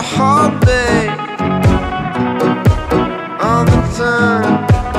your heartbeat all the time.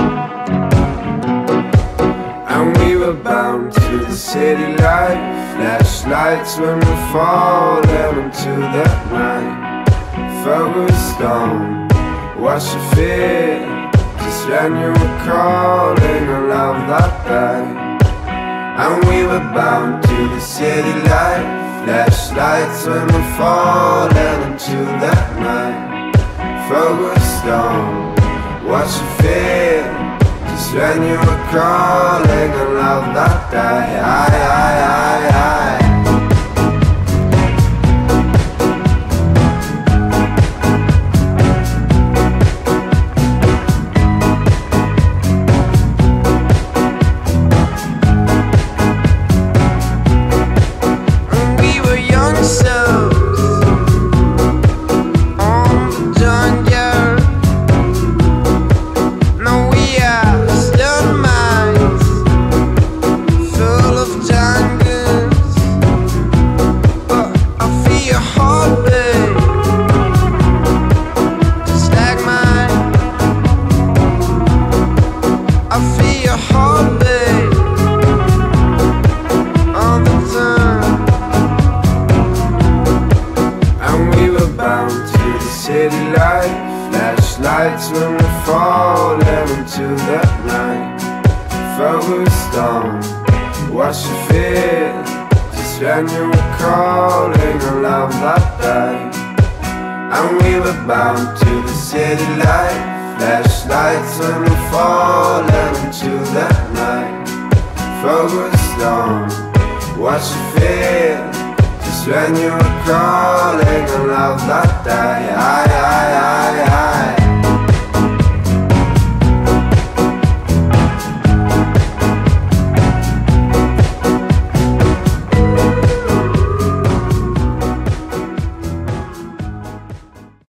And we were bound to the city life, flashlights when we're falling into the night. Focused on what you feel, just when you were calling a love that day. And we were bound to the city life, flashlights when we're falling into that night. Focused on what you feel, just when you were calling a love that day. City life, flashlights when we're falling into that night. Focused on what you feel, just when you were calling a love that day. And we were bound to the city life, flashlights when we're falling into that night. Focused on what you feel, just when you were calling a love that day.